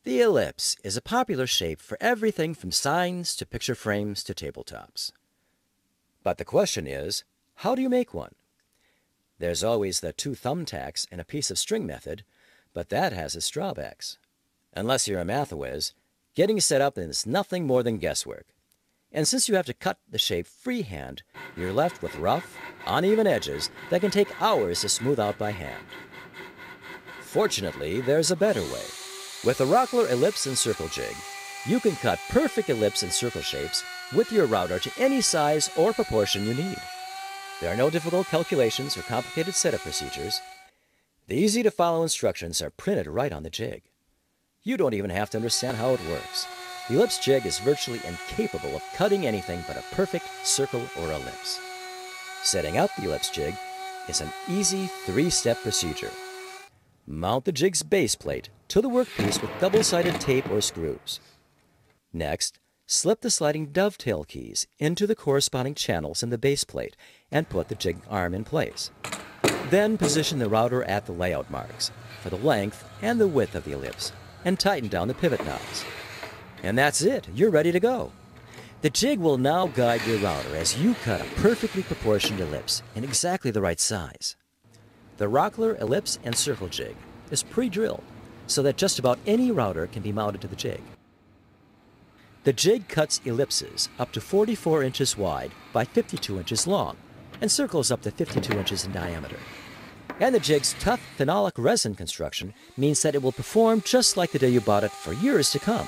The ellipse is a popular shape for everything from signs to picture frames to tabletops. But the question is, how do you make one? There's always the two thumbtacks and a piece of string method, but that has its drawbacks. Unless you're a math whiz, getting set up is nothing more than guesswork. And since you have to cut the shape freehand, you're left with rough, uneven edges that can take hours to smooth out by hand. Fortunately, there's a better way. With the Rockler Ellipse and Circle Jig, you can cut perfect ellipse and circle shapes with your router to any size or proportion you need. There are no difficult calculations or complicated setup procedures. The easy-to-follow instructions are printed right on the jig. You don't even have to understand how it works. The ellipse jig is virtually incapable of cutting anything but a perfect circle or ellipse. Setting up the ellipse jig is an easy three-step procedure. Mount the jig's base plate to the workpiece with double-sided tape or screws. Next, slip the sliding dovetail keys into the corresponding channels in the base plate and put the jig arm in place. Then position the router at the layout marks for the length and the width of the ellipse and tighten down the pivot knobs. And that's it, you're ready to go. The jig will now guide your router as you cut a perfectly proportioned ellipse in exactly the right size. The Rockler Ellipse and Circle Jig is pre-drilled so that just about any router can be mounted to the jig. The jig cuts ellipses up to 44 inches wide by 52 inches long and circles up to 52 inches in diameter. And the jig's tough phenolic resin construction means that it will perform just like the day you bought it for years to come.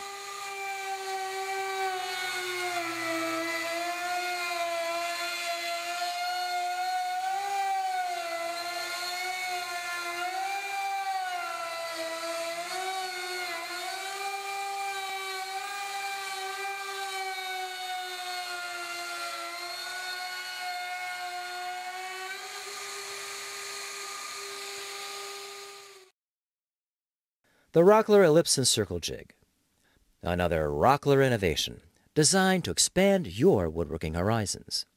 The Rockler Ellipse and Circle Jig. Another Rockler innovation designed to expand your woodworking horizons.